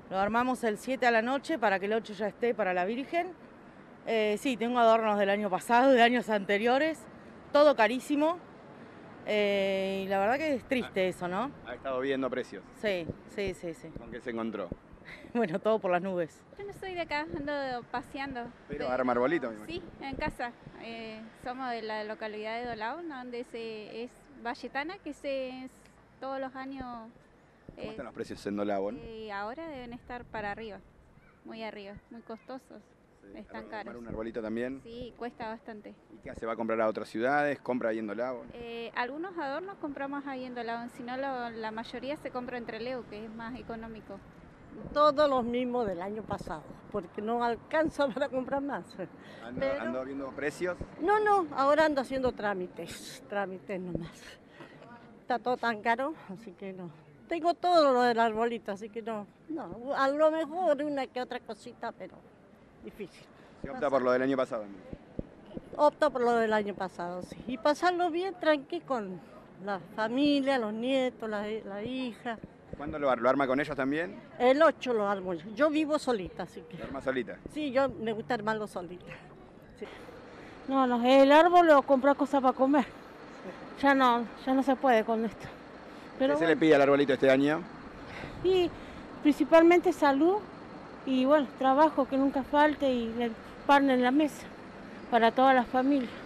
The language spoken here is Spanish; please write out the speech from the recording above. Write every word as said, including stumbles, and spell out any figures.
Lo armamos el siete a la noche para que el ocho ya esté para la Virgen. Eh, sí, tengo adornos del año pasado, de años anteriores, todo carísimo. Eh, y la verdad que es triste eso, ¿no? ¿Ha estado viendo precios? Sí, sí, sí, sí. ¿Con qué se encontró? Bueno, todo por las nubes. Yo no soy de acá, ando paseando. Pero De- arma arbolito, me imagino. Sí, en casa. Eh, somos de la localidad de Dolao, donde se, es Valletana, que se es todos los años. ¿Cómo eh, están los precios en Dolabo? eh, ahora deben estar para arriba, muy arriba, muy costosos. Están ¿Armar caros. un arbolito también? Sí, cuesta bastante. ¿Y qué hace? ¿Va a comprar a otras ciudades? ¿Compra ahí en Dolabo? Eh, algunos adornos compramos ahí en Dolao, si no lo- la mayoría se compra en Trelew, que es más económico. Todos los mismos del año pasado, porque no alcanza para comprar más. ¿Ando, Pero- ando viendo precios? No, no, ahora ando haciendo trámites, trámites nomás. Está todo tan caro, así que no. Tengo todo lo del arbolito, así que no, no. A lo mejor una que otra cosita, pero difícil. Se opta por lo del año pasado. Opto por lo del año pasado, sí. Y pasarlo bien tranqui con la familia, los nietos, la, la hija. ¿Cuándo lo, ar- lo arma con ellos también? El ocho lo armo yo. Yo vivo solita, así que... ¿Lo arma solita? Sí, yo me gusta armarlo solita. Sí. No, no, el árbol o comprar cosas para comer. Ya no, ya no se puede con esto. Pero ¿Qué se le bueno, pide al arbolito este año? y principalmente salud y bueno, trabajo que nunca falte y el pan en la mesa para toda la familia.